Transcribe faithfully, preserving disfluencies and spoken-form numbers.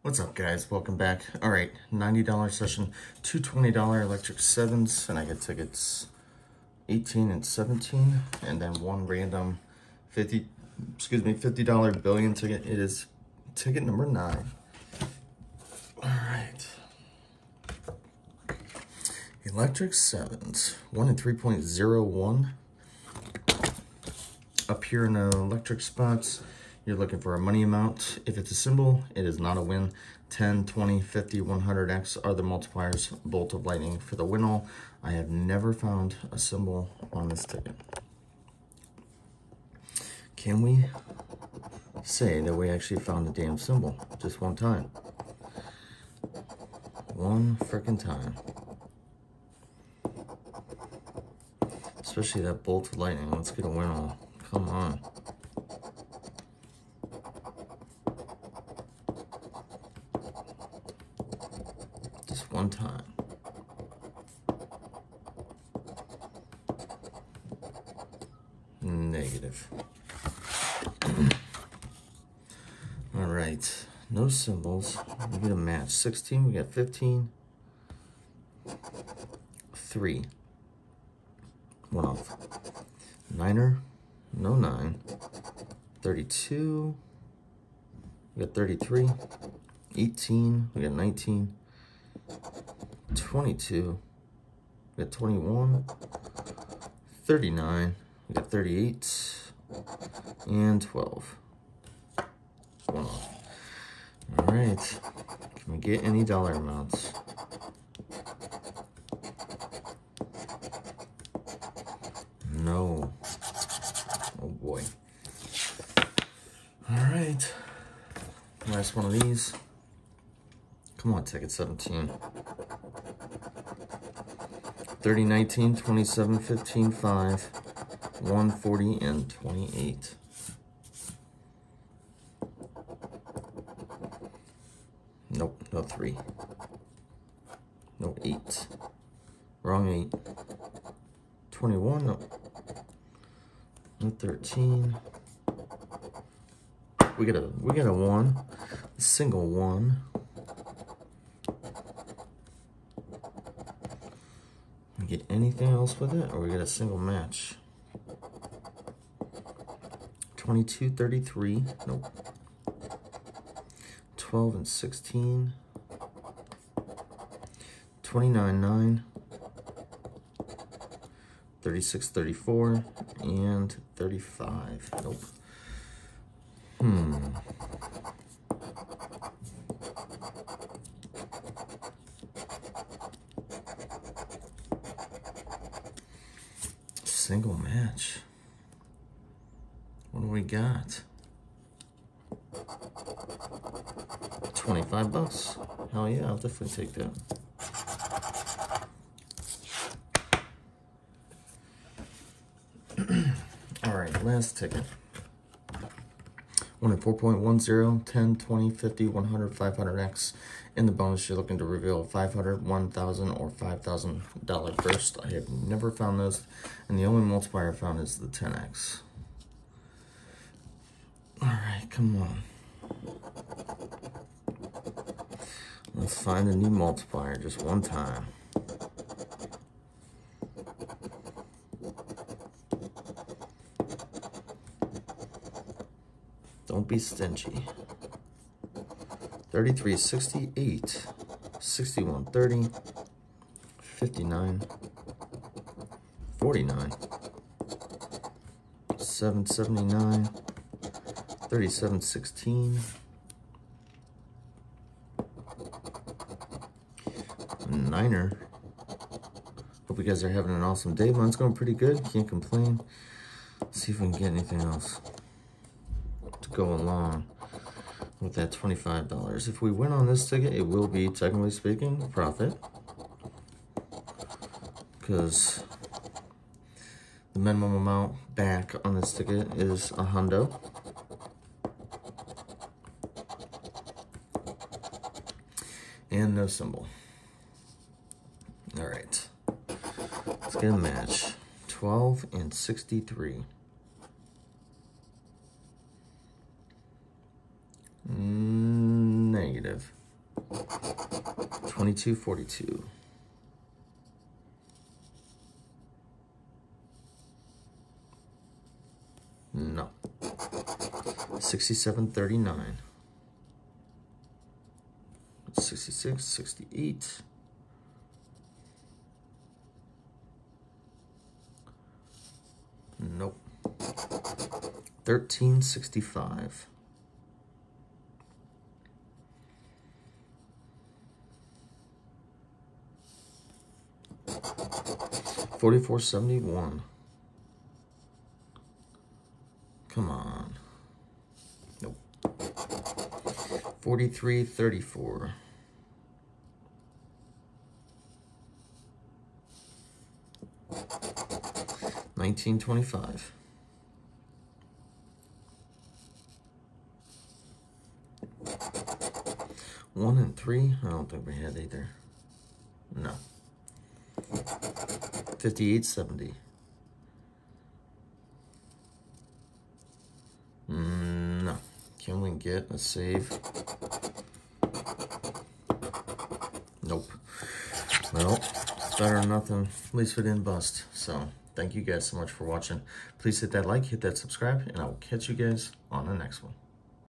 What's up, guys? Welcome back. All right, ninety dollar session, two twenty dollar electric sevens, and I get tickets eighteen and seventeen, and then one random fifty, excuse me, fifty dollar billion ticket. It is ticket number nine. All right. Electric sevens, one in three point zero one. Up here in the electric spots, you're looking for a money amount. If it's a symbol, it is not a win. ten, twenty, fifty, one hundred X are the multipliers. Bolt of lightning for the win all. I have never found a symbol on this ticket. Can we say that we actually found a damn symbol just one time? One frickin' time. Especially that bolt of lightning. Let's get a win all. Come on. Just one time. Negative. All right. No symbols. We get a match. sixteen. We got fifteen. Three. One off. Niner. No nine. thirty-two. We got thirty-three. eighteen. We got nineteen. twenty-two. We got twenty-one. thirty-nine. We got thirty-eight. And twelve. One off. All right. Can we get any dollar amounts? No. Oh boy. All right. Last one of these. Come on, ticket seventeen. thirty, nineteen, twenty-seven, fifteen, five, one, forty, and twenty-eight. Nope, no three. No eight. Wrong eight. twenty-one, no. No thirteen. We got a we got a one. A single one. We get anything else with it, or we get a single match? twenty-two, thirty-three. Nope. twelve and sixteen. twenty-nine, nine. thirty-six, thirty-four, and thirty-five. Nope. Hmm. Single match. What do we got? twenty-five bucks. Hell yeah, I'll definitely take that. All right, last ticket. one in four point one zero, ten, twenty, fifty, one hundred, five hundred X. In the bonus, you're looking to reveal five hundred, one thousand, or five thousand dollar burst. I have never found those, and the only multiplier I found is the ten X. All right, come on. Let's find a new multiplier just one time. Don't be stingy. thirty-three, sixty-eight, sixty-one, thirty, fifty-nine, forty-nine, seven, seventy-nine, thirty-seven, sixteen, niner. Hope you guys are having an awesome day. Mine's going pretty good. Can't complain. Let's see if we can get anything else to go along with that twenty-five dollars. If we win on this ticket, it will be, technically speaking, a profit, because the minimum amount back on this ticket is a hundo. And no symbol. All right, let's get a match. twelve and sixty-three. Negative. twenty-two forty-two. No. sixty-seven thirty-nine. sixty-six sixty-eight. Nope. thirteen sixty-five. forty-four seventy-one. Come on. Nope. forty-three thirty-four. nineteen twenty-five. One and three. I don't think we had either. No. fifty-eight seventy. Mm, no. Can we get a save? Nope. Well, it's better than nothing. At least we didn't bust. So, thank you guys so much for watching. Please hit that like, hit that subscribe, and I will catch you guys on the next one.